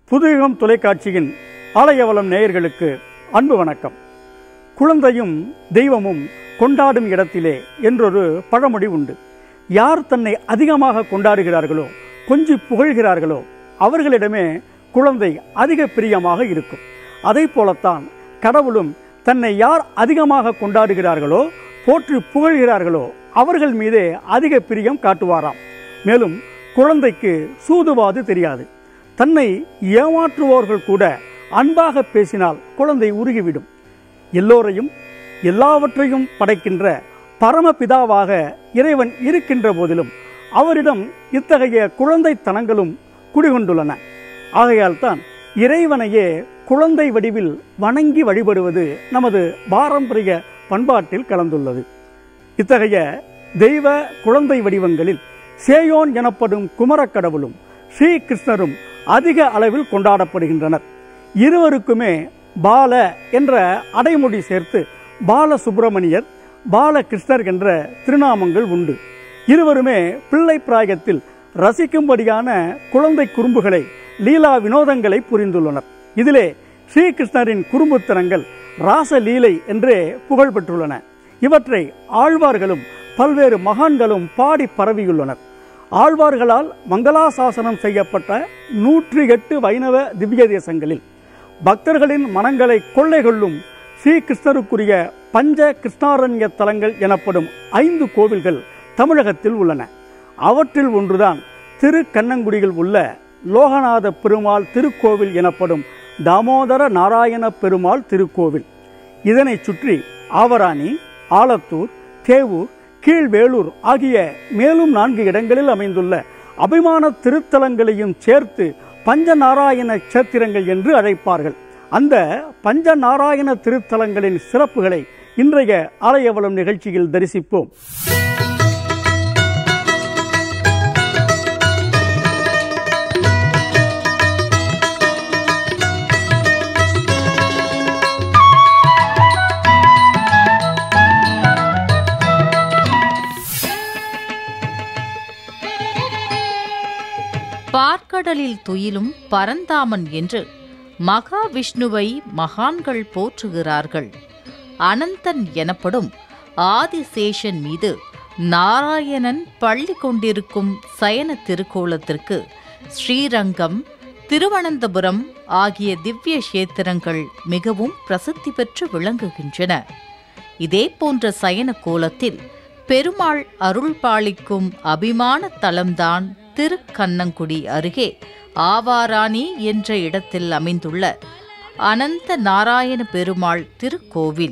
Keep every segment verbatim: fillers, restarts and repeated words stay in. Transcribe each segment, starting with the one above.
புதுயுகம் தொலைக்காட்சியின் ஆலயவளம் நேயர்களுக்கு அன்பு வணக்கம். குழந்தையும் தெய்வமும் கொண்டாடும் இடத்திலே என்றொரு பழமொழி உண்டு. யார் தன்னை அதிகமாக கொண்டாடுகிறார்களோ, கொஞ்சி புகழ்கிறார்களோ அவர்களிடமே குழந்தை அதிக பிரியமாக இருக்கும். அதை போலத்தான் கடவுளும் தன்னை யார் அதிகமாக கொண்டாடுகிறார்களோ, போற்றி புகழ்கிறார்களோ அவர்கள் மீதே அதிக பிரியம் காட்டுவாராம். மேலும் குழந்தைக்கு சூதுவாது தெரியாது. தன்னை ஏமாற்றுவோர்கள் கூட அன்பாக பேசினால் குழந்தை உருகிவிடும். எல்லோரையும் எல்லாவற்றையும் படைக்கின்ற பரமபிதாவாக இறைவன் இருக்கின்ற போதிலும் அவரிடம் இத்தகைய குழந்தைத்தனங்களும் குடிகொண்டுள்ளன. ஆகையால் தான் இறைவனையே குழந்தை வடிவில் வணங்கி வழிபடுவது நமது பாரம்பரிய பண்பாட்டில் கலந்துள்ளது. இத்தகைய தெய்வ குழந்தை வடிவங்களில் சேயோன் எனப்படும் குமரக்கடவுளும் ஸ்ரீ கிருஷ்ணரும் அதிக அளவில் கொண்டாடப்படுகின்றனர். இருவருக்குமே பால என்ற அடைமொழி சேர்த்து பால சுப்பிரமணியர், பாலகிருஷ்ணர் என்ற திருநாமங்கள் உண்டு. இருவருமே பிள்ளை பிராயத்தில் ரசிக்கும்படியான குழந்தை குறும்புகளை, லீலா வினோதங்களை புரிந்துள்ளனர். இதிலே ஸ்ரீகிருஷ்ணரின் குறும்புத்தனங்கள் ராசலீலை என்றே புகழ் பெற்றுள்ளன. இவற்றை ஆழ்வார்களும் பல்வேறு மகான்களும் பாடி பரவியுள்ளனர். ஆழ்வார்களால் மங்களாசாசனம் செய்யப்பட்ட நூற்றி எட்டு வைணவ திவ்ய தேசங்களில் பக்தர்களின் மனங்களை கொள்ளை கொள்ளும் ஸ்ரீகிருஷ்ணருக்குரிய பஞ்ச கிருஷ்ணாரண்ய தலங்கள் எனப்படும் ஐந்து கோவில்கள் தமிழகத்தில் உள்ளன. அவற்றில் ஒன்றுதான் திருக்கண்ணங்குடியில் உள்ள லோகநாத பெருமாள் திருக்கோவில் எனப்படும் தாமோதர நாராயண பெருமாள் திருக்கோவில். இதனை சுற்றி ஆவராணி, ஆலத்தூர், தேவூர், கீழ்வேளூர் ஆகிய மேலும் நான்கு இடங்களில் அமைந்துள்ள அபிமான திருத்தலங்களையும் சேர்த்து பஞ்சநாராயண கஷேத்திரங்கள் என்று அழைப்பார்கள். அந்த பஞ்சநாராயண திருத்தலங்களின் சிறப்புகளை இன்றைய ஆலயவளம் நிகழ்ச்சியில் தரிசிப்போம். பார்க்கடலில் துயிலும் பரந்தாமன் என்று மகாவிஷ்ணுவை மகான்கள் போற்றுகிறார்கள். அனந்தன் எனப்படும் ஆதிசேஷன் மீது நாராயணன் பள்ளி கொண்டிருக்கும் சயன திருக்கோலத்திற்கு ஸ்ரீரங்கம், திருவனந்தபுரம் ஆகிய திவ்ய கஷேத்திரங்கள் மிகவும் பிரசித்தி பெற்று விளங்குகின்றன. இதே போன்ற சயன கோலத்தில் பெருமாள் அருள் பாலிக்கும் அபிமான தலம்தான் திருக்கண்ணங்குடி அருகே ஆவாராணி என்ற இடத்தில் அமைந்துள்ள அனந்த நாராயண பெருமாள் திருக்கோவில்.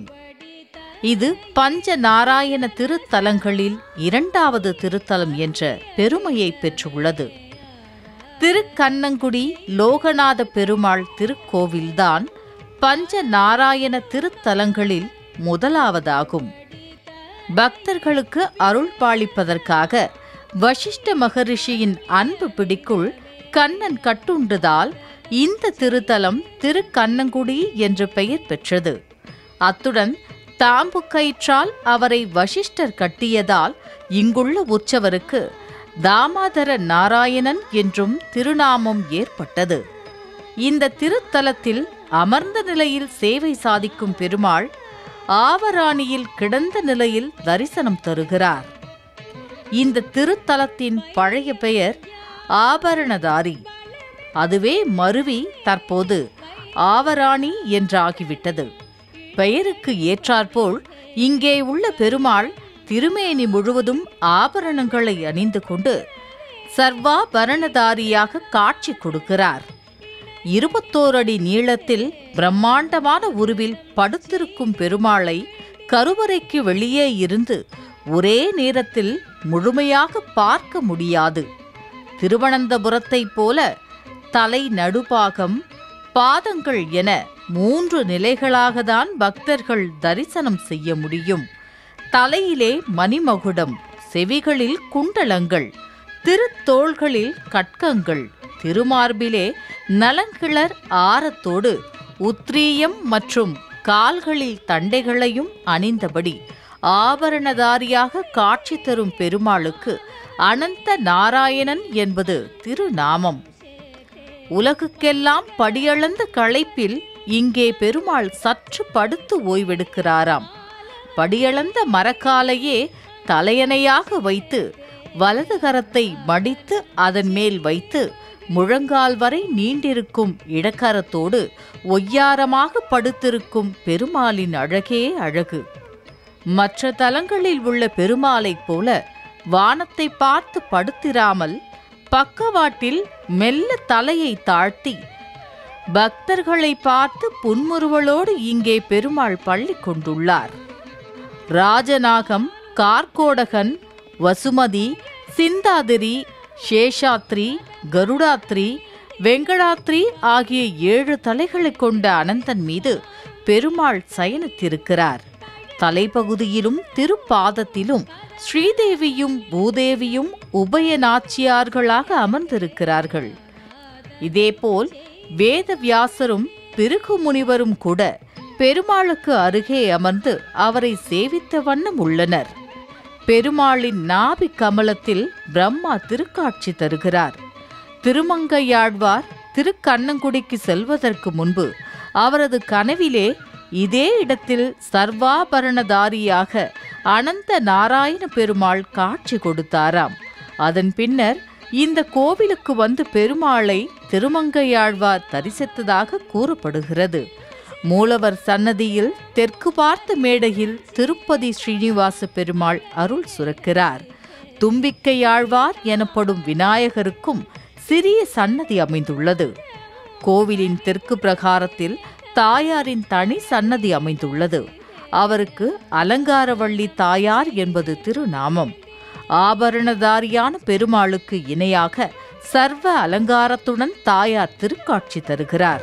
இது பஞ்ச நாராயண திருத்தலங்களில் இரண்டாவது திருத்தலம் என்ற பெருமையை பெற்றுள்ளது. திருக்கண்ணங்குடி லோகநாத பெருமாள் திருக்கோவில்தான் பஞ்ச நாராயண திருத்தலங்களில் முதலாவதாகும். பக்தர்களுக்கு அருள் பாலிப்பதற்காக வசிஷ்ட மகரிஷியின் அன்பு பிடிக்குள் கண்ணன் கட்டுண்டதால் இந்த திருத்தலம் திருக்கண்ணங்குடி என்று பெயர் பெற்றது. அத்துடன் தாம்பு கயிற்றால் அவரை வசிஷ்டர் கட்டியதால் இங்குள்ள உற்சவருக்கு தாமோதர நாராயணன் என்றும் திருநாமம் ஏற்பட்டது. இந்த திருத்தலத்தில் அமர்ந்த நிலையில் சேவை சாதிக்கும் பெருமாள் ஆவராணியில் கிடந்த நிலையில் தரிசனம் தருகிறார். இந்த திருத்தலத்தின் பழைய பெயர் ஆபரணதாரி. அதுவே மருவி தற்போது ஆவராணி என்றாகிவிட்டது. பெயருக்கு ஏற்றாற்போல் இங்கே உள்ள பெருமாள் திருமேனி முழுவதும் ஆபரணங்களை அணிந்து கொண்டு சர்வாபரணதாரியாக காட்சி கொடுக்கிறார். இருபத்தோரு அடி நீளத்தில் பிரம்மாண்டமான உருவில் படுத்திருக்கும் பெருமாளை கருவறைக்கு வெளியே இருந்து ஒரே நேரத்தில் முழுமையாக பார்க்க முடியாது. திருவனந்தபுரத்தைப் போல தலை, நடுபாகம், பாதங்கள் என மூன்று நிலைகளாகத்தான் பக்தர்கள் தரிசனம் செய்ய முடியும். தலையிலே மணிமகுடம், செவிகளில் குண்டலங்கள், திருத்தோள்களில் கட்கங்கள், திருமார்பிலே நலங்கிளர் ஆரத்தோடு உத்ரீயம் மற்றும் கால்களில் தண்டைகளையும் அணிந்தபடி ஆபரணதாரியாக காட்சி தரும் பெருமாளுக்கு அனந்த நாராயணன் என்பது திருநாமம். உலகுக்கெல்லாம் படியளந்த களைப்பில் இங்கே பெருமாள் சற்று படுத்து ஓய்வெடுக்கிறாராம். படியளந்த மரக்காலையே தலையணையாக வைத்து வலது கரத்தை மடித்து அதன் மேல் வைத்து முழங்கால் வரை நீண்டிருக்கும் இடக்கரத்தோடு ஒய்யாரமாக படுத்திருக்கும் பெருமாளின் அழகே அழகு. மற்ற தலங்களில் உள்ள பெருமாளைப் போல வானத்தை பார்த்து படுத்திராமல் பக்கவாட்டில் மெல்ல தலையை தாழ்த்தி பக்தர்களை பார்த்து புன்முறுவலோடு இங்கே பெருமாள் பள்ளி கொண்டுள்ளார். ராஜநாகம், கார்கோடகன், வசுமதி, சிந்தாதிரி, சேஷாத்ரி, கருடாத்ரி, வெங்கடாத்ரி ஆகிய ஏழு தலைகளை கொண்ட அனந்தன் மீது பெருமாள் சயனித்திருக்கிறார். தலைப்பகுதியிலும் திருப்பாதத்திலும் ஸ்ரீதேவியும் பூதேவியும் உபய நாச்சியார்களாக அமர்ந்திருக்கிறார்கள். இதேபோல் வேதவியாசரும் பிருகு முனிவரும் கூட பெருமாளுக்கு அருகே அமர்ந்து அவரை சேவித்த வண்ணம் உள்ளனர். பெருமாளின் நாபி கமலத்தில் பிரம்மா திருக்காட்சி தருகிறார். திருமங்கையாழ்வார் திருக்கண்ணங்குடிக்கு செல்வதற்கு முன்பு அவரது கனவிலே இதே இடத்தில் சர்வாபரணதாரியாக அனந்த நாராயண பெருமாள் காட்சி கொடுத்தாராம். அதன் பின்னர் இந்த கோவிலுக்கு வந்து பெருமாளை திருமங்கையாழ்வார் தரிசித்ததாக கூறப்படுகிறது. மூலவர் சன்னதியில் தெற்கு பார்த்த மேடையில் திருப்பதி ஸ்ரீனிவாச பெருமாள் அருள் சுரக்கிறார். தும்பிக்கையாழ்வார் எனப்படும் விநாயகருக்கும் சிறிய சன்னதி அமைந்துள்ளது. கோவிலின் தெற்கு பிரகாரத்தில் தாயாரின் தனி சன்னதி அமைந்துள்ளது. அவருக்கு அலங்காரவள்ளி தாயார் என்பது திருநாமம். ஆபரணதாரியான பெருமாளுக்கு இணையாக சர்வ அலங்காரத்துடன் தாயார் திருக்காட்சி தருகிறார்.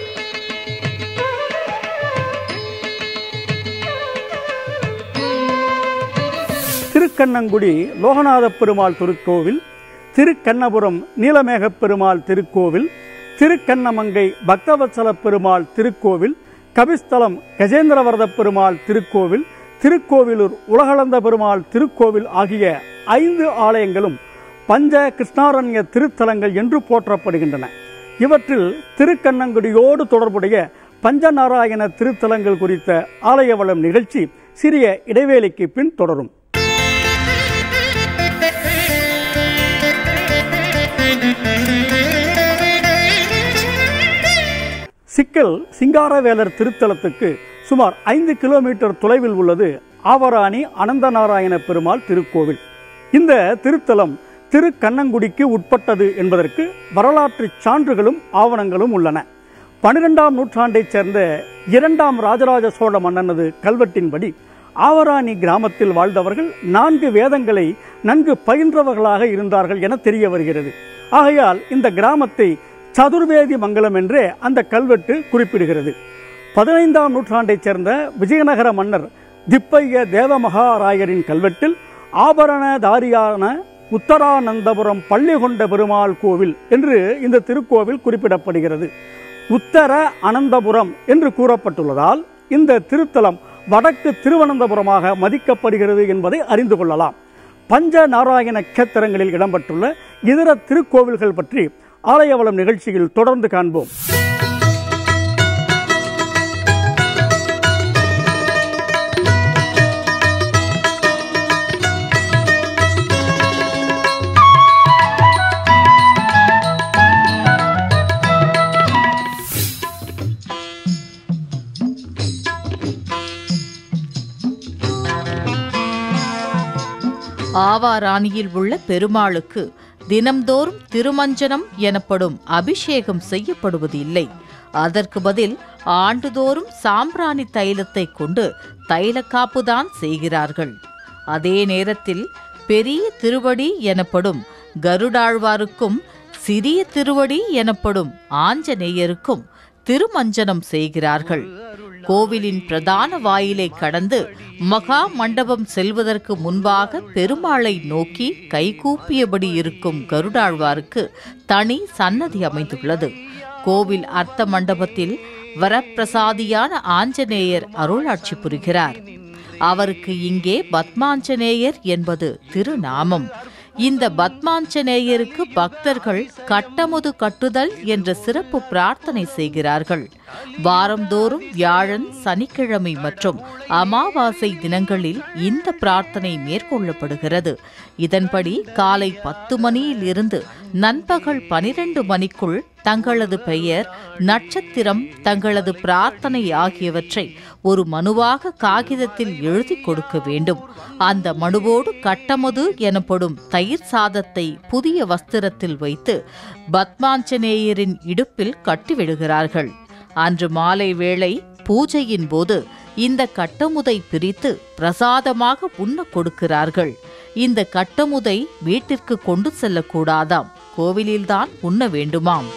திருக்கண்ணங்குடி லோகநாத பெருமாள் திருக்கோவில், திருக்கண்ணபுரம் நீலமேகப் பெருமாள் திருக்கோவில், திருக்கண்ணமங்கை பக்தவத்சல பெருமாள் திருக்கோவில், கபிஸ்தலம் கஜேந்திரவரத பெருமாள் திருக்கோவில், திருக்கோவிலூர் உலகளந்த பெருமாள் திருக்கோவில் ஆகிய ஐந்து ஆலயங்களும் பஞ்ச கிருஷ்ணாரண்ய திருத்தலங்கள் என்று போற்றப்படுகின்றன. இவற்றில் திருக்கண்ணங்குடியோடு தொடர்புடைய பஞ்சநாராயண திருத்தலங்கள் குறித்த ஆலய வளம் நிகழ்ச்சி சிறிய இடைவேளைக்கு பின் தொடரும். சிக்கல் சிங்காரவேலர் திருத்தலத்துக்கு சுமார் ஐந்து கிலோமீட்டர் தொலைவில் உள்ளது ஆவராணி அனந்தநாராயண பெருமாள் திருக்கோவில். இந்த திருத்தலம் திருக்கண்ணங்குடிக்கு உட்பட்டது என்பதற்கு வரலாற்று சான்றுகளும் ஆவணங்களும் உள்ளன. பனிரெண்டாம் நூற்றாண்டைச் சேர்ந்த இரண்டாம் ராஜராஜ சோழ மன்னனது கல்வெட்டின்படி ஆவராணி கிராமத்தில் வாழ்ந்தவர்கள் நான்கு வேதங்களை நன்கு பயின்றவர்களாக இருந்தார்கள் என தெரிய வருகிறது. ஆகையால் இந்த கிராமத்தை சதுர்வேதி மங்கலம் என்றே அந்த கல்வெட்டு குறிப்பிடுகிறது. பதினைந்தாம் நூற்றாண்டைச் சேர்ந்த விஜயநகர மன்னர் திப்பைய தேவமகாராயரின் கல்வெட்டில் ஆபரணதாரியான உத்தரானந்தபுரம் பள்ளி கொண்ட பெருமாள் கோவில் என்று இந்த திருக்கோவில் குறிப்பிடப்படுகிறது. உத்தர அனந்தபுரம் என்று கூறப்பட்டுள்ளதால் இந்த திருத்தலம் வடக்கு திருவனந்தபுரமாக மதிக்கப்படுகிறது என்பதை அறிந்து கொள்ளலாம். பஞ்ச நாராயண கேத்திரங்களில் இடம்பெற்றுள்ள இதர திருக்கோவில்கள் பற்றி ஆலயவளம் நிகழ்ச்சியில் தொடர்ந்து காண்போம். ஆவாராணியில் உள்ள பெருமாளுக்கு தினம்தோறும் திருமஞ்சனம் எனப்படும் அபிஷேகம் செய்யப்படுவது இல்லை. அதற்கு பதில் ஆண்டுதோறும் சாம்பிராணி தைலத்தை கொண்டு தைலக்காப்புதான் செய்கிறார்கள். அதே நேரத்தில் பெரிய திருவடி எனப்படும் கருடாழ்வாருக்கும் சிறிய திருவடி எனப்படும் ஆஞ்சநேயருக்கும் திருமஞ்சனம் செய்கிறார்கள். கோவிலின் பிரதான வாயிலை கடந்து மகா மண்டபம் செல்வதற்கு முன்பாக பெருமாளை நோக்கி கைகூப்பியபடி இருக்கும் கருடாழ்வாருக்கு தனி சன்னதி அமைந்துள்ளது. கோவில் அர்த்த மண்டபத்தில் வரப்பிரசாதியான ஆஞ்சநேயர் அருளாட்சி புரிகிறார். அவருக்கு இங்கே பத்மாஞ்சநேயர் என்பது திருநாமம். இந்த பத்மாஞ்சநேயருக்கு பக்தர்கள் கட்டமுது கட்டுதல் என்ற சிறப்பு பிரார்த்தனை செய்கிறார்கள். வாரந்தோறும் வியாழன், சனிக்கிழமை மற்றும் அமாவாசை தினங்களில் இந்த பிரார்த்தனை மேற்கொள்ளப்படுகிறது. இதன்படி காலை பத்து மணியில் இருந்து நண்பகல் பனிரெண்டு மணிக்குள் தங்களது பெயர், நட்சத்திரம், தங்களது பிரார்த்தனை ஆகியவற்றை ஒரு மனுவாக காகிதத்தில் எழுதி கொடுக்க வேண்டும். அந்த மனுவோடு கட்டமுது எனப்படும் தயிர் சாதத்தை புதிய வஸ்திரத்தில் வைத்து பத்மாஞ்சநேயரின் இடுப்பில் கட்டிவிடுகிறார்கள். அன்று மாலை வேளை பூஜையின் போது இந்த கட்டமுதை பிரித்து பிரசாதமாக உண்ண கொடுக்கிறார்கள். இந்த கட்டமுதை வீட்டிற்கு கொண்டு செல்லக்கூடாதாம், கோவிலில்தான் உண்ண வேண்டுமாம்.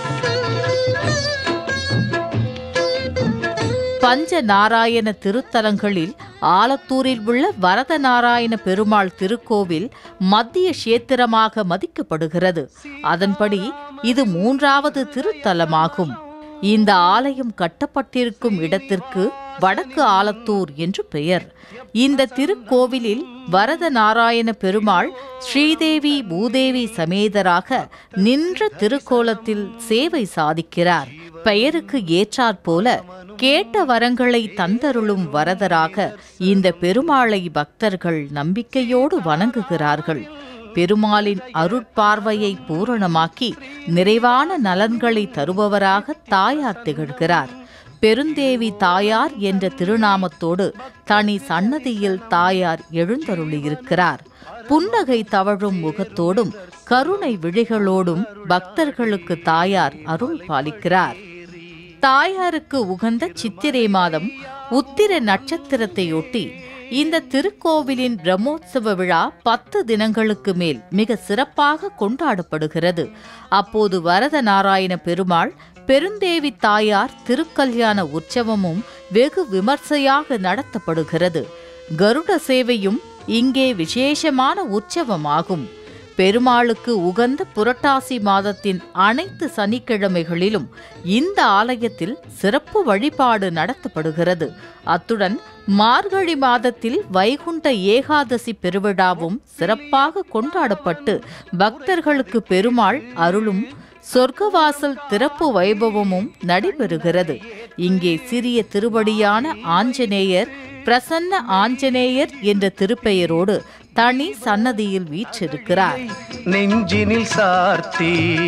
பஞ்ச நாராயண திருத்தலங்களில் ஆலத்தூரில் உள்ள வரதநாராயண பெருமாள் திருக்கோவில் மத்திய கஷேத்திரமாக மதிக்கப்படுகிறது. அதன்படி இது மூன்றாவது திருத்தலமாகும். இந்த ஆலயம் கட்டப்பட்டிருக்கும் இடத்திற்கு வடக்கு ஆலத்தூர் என்று பெயர். இந்த திருக்கோவிலில் வரதநாராயண பெருமாள் ஸ்ரீதேவி பூதேவி சமேதராக நின்ற திருக்கோலத்தில் சேவை சாதிக்கிறார். பெயருக்கு ஏற்றாற்போல கேட்ட வரங்களை தந்தருளும் வரதராக இந்த பெருமாளை பக்தர்கள் நம்பிக்கையோடு வணங்குகிறார்கள். பெருமாளின் அருட்பார்வையை பூரணமாக்கி நிறைவான நலன்களை தருபவராக தாயார் திகழ்கிறார். பெருந்தேவி தாயார் என்ற திருநாமத்தோடு தனி சன்னதியில் தாயார் எழுந்தருளியிருக்கிறார். புன்னகை தவழும் முகத்தோடும் கருணை விழிகளோடும் பக்தர்களுக்கு தாயார் அருள் பாலிக்கிறார். தாயாருக்கு உகந்த சித்திரை மாதம் உத்திர நட்சத்திரத்தையொட்டி இந்த திருக்கோவிலின் பிரம்மோற்சவ விழா பத்து தினங்களுக்கு மேல் மிக சிறப்பாக கொண்டாடப்படுகிறது. அப்போது வரதநாராயண பெருமாள், பெருந்தேவி தாயார் திருக்கல்யாண உற்சவமும் வெகு விமர்சையாக நடத்தப்படுகிறது. கருட சேவையும் இங்கே விசேஷமான உற்சவமாகும். பெருமாளுக்கு உகந்த புரட்டாசி மாதத்தின் அனைத்து சனிக்கிழமைகளிலும் இந்த ஆலயத்தில் சிறப்பு வழிபாடு நடத்தப்படுகிறது. அத்துடன் மார்கழி மாதத்தில் வைகுண்ட ஏகாதசி பெருவிழாவும் சிறப்பாக கொண்டாடப்பட்டு பக்தர்களுக்கு பெருமாள் அருளும் சொர்க்கவாசல் திறப்பு வைபவமும் நடைபெறுகிறது. இங்கே சிறிய திருவடியான ஆஞ்சநேயர், பிரசன்ன ஆஞ்சநேயர் என்ற திருப்பெயரோடு தனி சன்னதியில் வீற்றிருக்கிறார். நெஞ்சினில் சார்த்தி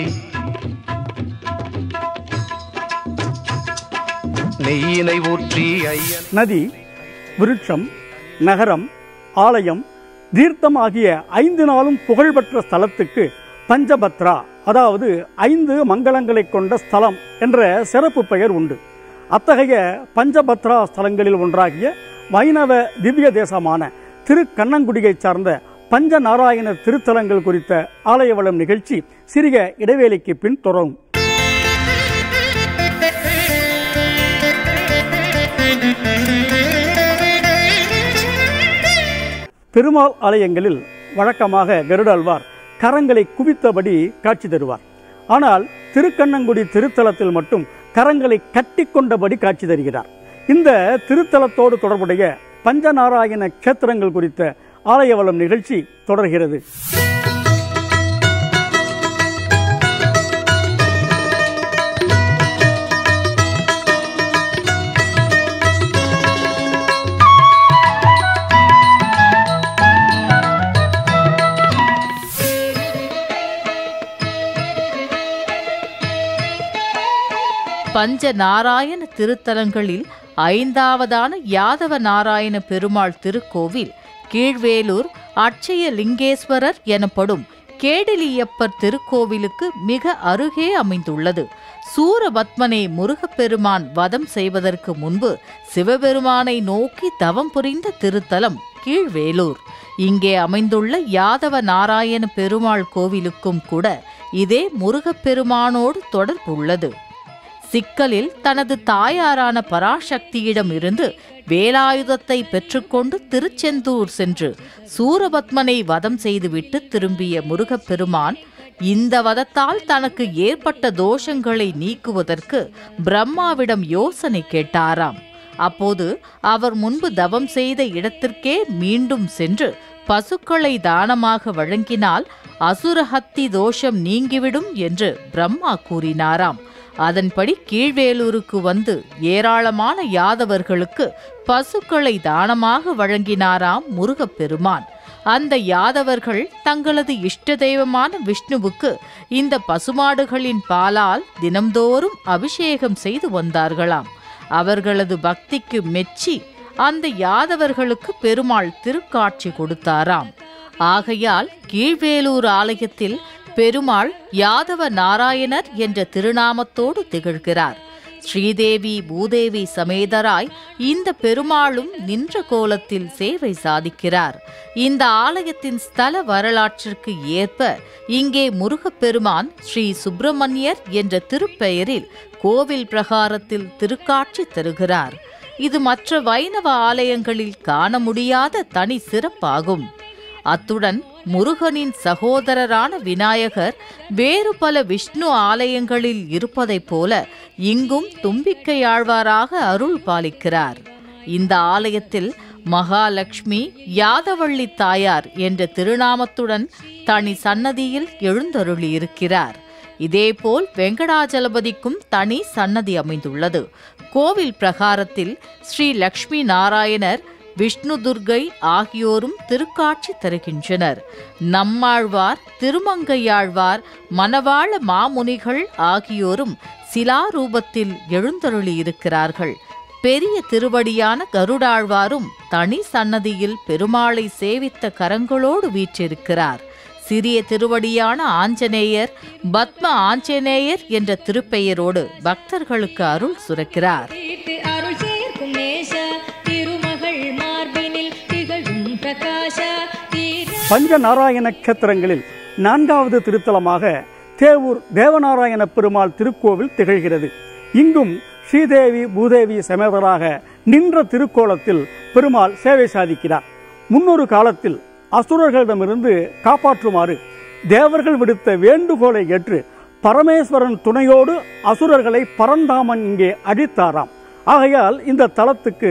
நெய்யினை ஊற்றி நதி, விருட்சம், நகரம், ஆலயம், தீர்த்தம் ஆகிய ஐந்து நாளும் புகழ்பெற்ற ஸ்தலத்துக்கு பஞ்சபத்ரா, அதாவது ஐந்து மங்களங்களை கொண்ட ஸ்தலம் என்ற சிறப்பு பெயர் உண்டு. அத்தகைய பஞ்சபத்ரா ஸ்தலங்களில் ஒன்றாகிய வைணவ திவ்ய தேசமான திருக்கண்ணங்குடியை சார்ந்த பஞ்ச நாராயண திருத்தலங்கள் குறித்த ஆலய வளம் நிகழ்ச்சி சிறிய இடைவேளைக்கு பின் தொடரும். பெருமாள் ஆலயங்களில் வழக்கமாக கருடாழ்வார் கரங்களை குவித்தபடி காட்சி தருவார். ஆனால் திருக்கண்ணங்குடி திருத்தலத்தில் மட்டும் கரங்களை கட்டிக்கொண்டபடி காட்சி தருகிறார். இந்த திருத்தலத்தோடு தொடர்புடைய பஞ்சநாராயண கஷேத்திரங்கள் குறித்த ஆலயவளம் நிகழ்ச்சி தொடர்கிறது. பஞ்ச நாராயண திருத்தலங்களில் ஐந்தாவதான யாதவ நாராயண பெருமாள் திருக்கோவில் கீழ்வேலூர் அட்சய லிங்கேஸ்வரர் எனப்படும் கேடிலியப்பர் திருக்கோவிலுக்கு மிக அருகே அமைந்துள்ளது. சூரபத்மனை முருகப்பெருமான் வதம் செய்வதற்கு முன்பு சிவபெருமானை நோக்கி தவம் புரிந்த திருத்தலம் கீழ்வேலூர். இங்கே அமைந்துள்ள யாதவ நாராயண பெருமாள் கோவிலுக்கும் கூட இதே முருகப்பெருமானோடு தொடர்புள்ளது. சிக்கலில் தனது தாயாரான பராசக்தியிடம் இருந்து வேலாயுதத்தை பெற்றுக்கொண்டு திருச்செந்தூர் சென்று சூரபத்மனை வதம் செய்துவிட்டு திரும்பிய முருகப்பெருமான் இந்த வதத்தால் தனக்கு ஏற்பட்ட தோஷங்களை நீக்குவதற்கு பிரம்மாவிடம் யோசனை கேட்டாராம். அப்போது அவர் முன்பு தவம் செய்த இடத்திற்கே மீண்டும் சென்று பசுக்களை தானமாக வழங்கினால் அசுரஹத்தி தோஷம் நீங்கிவிடும் என்று பிரம்மா கூறினாராம். அதன்படி கீழ்வேலூருக்கு வந்து ஏராளமான யாதவர்களுக்கு பசுக்களை தானமாக வழங்கினாராம் முருகப்பெருமான். அந்த யாதவர்கள் தங்களது இஷ்ட தெய்வமான விஷ்ணுவுக்கு இந்த பசுமாடுகளின் பாலால் தினம்தோறும் அபிஷேகம் செய்து வந்தார்களாம். அவர்களது பக்திக்கு மெச்சி அந்த யாதவர்களுக்கு பெருமாள் திருக்காட்சி கொடுத்தாராம். ஆகையால் கீழ்வேலூர் ஆலயத்தில் பெருமாள் யாதவ நாராயணர் என்ற திருநாமத்தோடு திகழ்கிறார். ஸ்ரீதேவி பூதேவி சமேதராய் இந்த பெருமாளும் நின்ற கோலத்தில் சேவை சாதிக்கிறார். இந்த ஆலயத்தின் ஸ்தல வரலாற்றிற்கு ஏற்ப இங்கே முருகப்பெருமான் ஸ்ரீ சுப்பிரமணியர் என்ற திருப்பெயரில் கோவில் பிரகாரத்தில் திருக்காட்சி தருகிறார். இது மற்ற வைணவ ஆலயங்களில் காண முடியாத தனி சிறப்பாகும். அத்துடன் முருகனின் சகோதரரான விநாயகர் வேறு பல விஷ்ணு ஆலயங்களில் இருப்பதைப் போல இங்கும் தும்பிக்கையாழ்வாராக அருள் பாலிக்கிறார். இந்த ஆலயத்தில் மகாலட்சுமி யாதவள்ளி தாயார் என்ற திருநாமத்துடன் தனி சன்னதியில் எழுந்தருளியிருக்கிறார். இதேபோல் வெங்கடாஜலபதிக்கும் தனி சன்னதி அமைந்துள்ளது. கோவில் பிரகாரத்தில் ஸ்ரீ லக்ஷ்மி நாராயணர், விஷ்ணு துர்கை ஆகியோரும் திருக்காட்சி தருகின்றனர். நம்மாழ்வார், திருமங்கையாழ்வார், மணவாள மாமுனிகள் ஆகியோரும் சிலாரூபத்தில் எழுந்தருளியிருக்கிறார்கள். பெரிய திருவடியான கருடாழ்வாரும் தனி சன்னதியில் பெருமாளை சேவித்த கரங்களோடு வீற்றிருக்கிறார். சிறிய திருவடியான ஆஞ்சநேயர் பத்ம ஆஞ்சநேயர் என்ற திருப்பெயரோடு பக்தர்களுக்கு அருள் சுரக்கிறார். பஞ்சநாராயண கஷேத்திரங்களில் நான்காவது திருத்தலமாக தேவூர் தேவநாராயண பெருமாள் திருக்கோவில் திகழ்கிறது. இங்கும் ஸ்ரீதேவி பூதேவி சமேதராக நின்ற திருக்கோலத்தில் பெருமாள் சேவை சாதிக்கிறார். முன்னொரு காலத்தில் அசுரர்களிடமிருந்து காப்பாற்றுமாறு தேவர்கள் விடுத்த வேண்டுகோளை ஏற்று பரமேஸ்வரன் துணையோடு அசுரர்களை பரந்தாமன் இங்கே அழித்தாராம். ஆகையால் இந்த தலத்துக்கு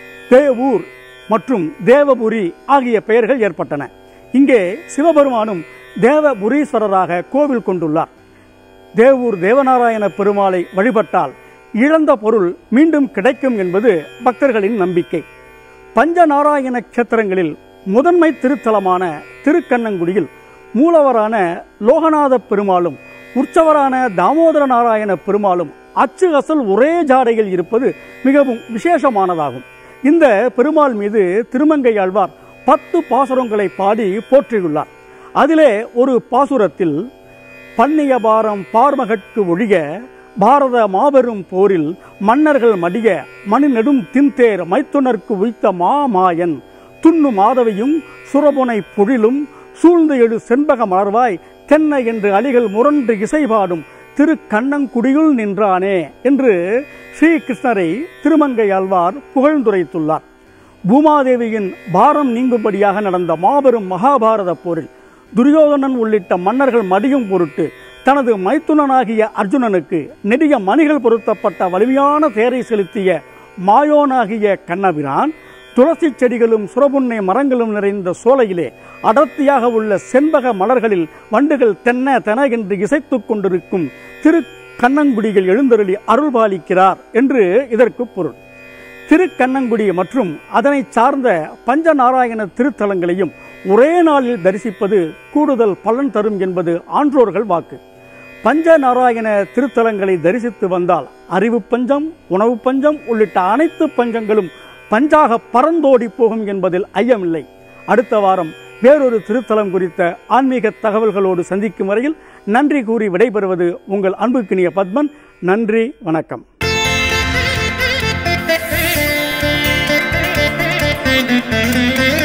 தேவூர் மற்றும் தேவபுரி ஆகிய பெயர்கள் ஏற்பட்டன. இங்கே சிவபெருமானும் தேவபுரீஸ்வரராக கோவில் கொண்டுள்ளார். தேவூர் தேவநாராயண பெருமாளை வழிபட்டால் இழந்த பொருள் மீண்டும் கிடைக்கும் என்பது பக்தர்களின் நம்பிக்கை. பஞ்சநாராயண கஷேத்திரங்களில் முதன்மை திருத்தலமான திருக்கண்ணங்குடியில் மூலவரான லோகநாத பெருமாளும் உற்சவரான தாமோதர நாராயண பெருமாளும் அச்சு அசல் ஒரே ஜாடையில் இருப்பது மிகவும் விசேஷமானதாகும். இந்த பெருமாள் மீது திருமங்கையாழ்வார் பத்து பாசுரங்களை பாடி போற்றியுள்ளார். அதிலே ஒரு பாசுரத்தில் பன்னிய பாரம் பார்மகற்கு ஒழிய பாரத மாபெரும் போரில் மன்னர்கள் மடிய மணி நெடும் தின்தேர் மைத்துனர்க்கு உய்த்த மாமாயன் துண்ணு மாதவியும் சுரபுனை பொழிலும் சூழ்ந்து எழு செண்பக மலர்வாய் தென்னை என்று அலிகள் முரண்டு இசைபாடும் திரு கண்ணங்குடியுள் நின்றானே என்று ஸ்ரீகிருஷ்ணரை திருமங்கையாழ்வார் புகழ்ந்துரைத்துள்ளார். பூமாதேவியின் பாரம் நீங்கும்படியாக நடந்த மாபெரும் மகாபாரத போரில் துரியோதனன் உள்ளிட்ட மன்னர்கள் மடியும் பொருட்டு தனது மைத்துனனாகிய அர்ஜுனனுக்கு நெடிய மணிகள் பொருத்தப்பட்ட வலிமையான தேரை செலுத்திய மாயோனாகிய கண்ணபிரான் துளசி செடிகளும் சுரபுன்னை மரங்களும் நிறைந்த சோலையிலே அடர்த்தியாக உள்ள செண்பக மலர்களில் வண்டுகள் தென்ன தென என்று இசைத்துக் கொண்டிருக்கும் திரு கண்ணங்குடியில் எழுந்தருளி அருள்பாலிக்கிறார் என்று இதற்கு பொருள். திருக்கண்ணங்குடி மற்றும் அதனை சார்ந்த பஞ்சநாராயண திருத்தலங்களையும் ஒரே நாளில் தரிசிப்பது கூடுதல் பலன் தரும் என்பது ஆன்றோர்கள் வாக்கு. பஞ்சநாராயண திருத்தலங்களை தரிசித்து வந்தால் அறிவு பஞ்சம், உணவு பஞ்சம் உள்ளிட்ட அனைத்து பஞ்சங்களும் பஞ்சாக பறந்தோடி போகும் என்பதில் ஐயமில்லை. அடுத்த வாரம் வேறொரு திருத்தலம் குறித்த ஆன்மீக தகவல்களோடு சந்திக்கும் வரையில் நன்றி கூறி விடைபெறுவது உங்கள் அன்புக்கினிய பத்மன். நன்றி, வணக்கம். Thank you.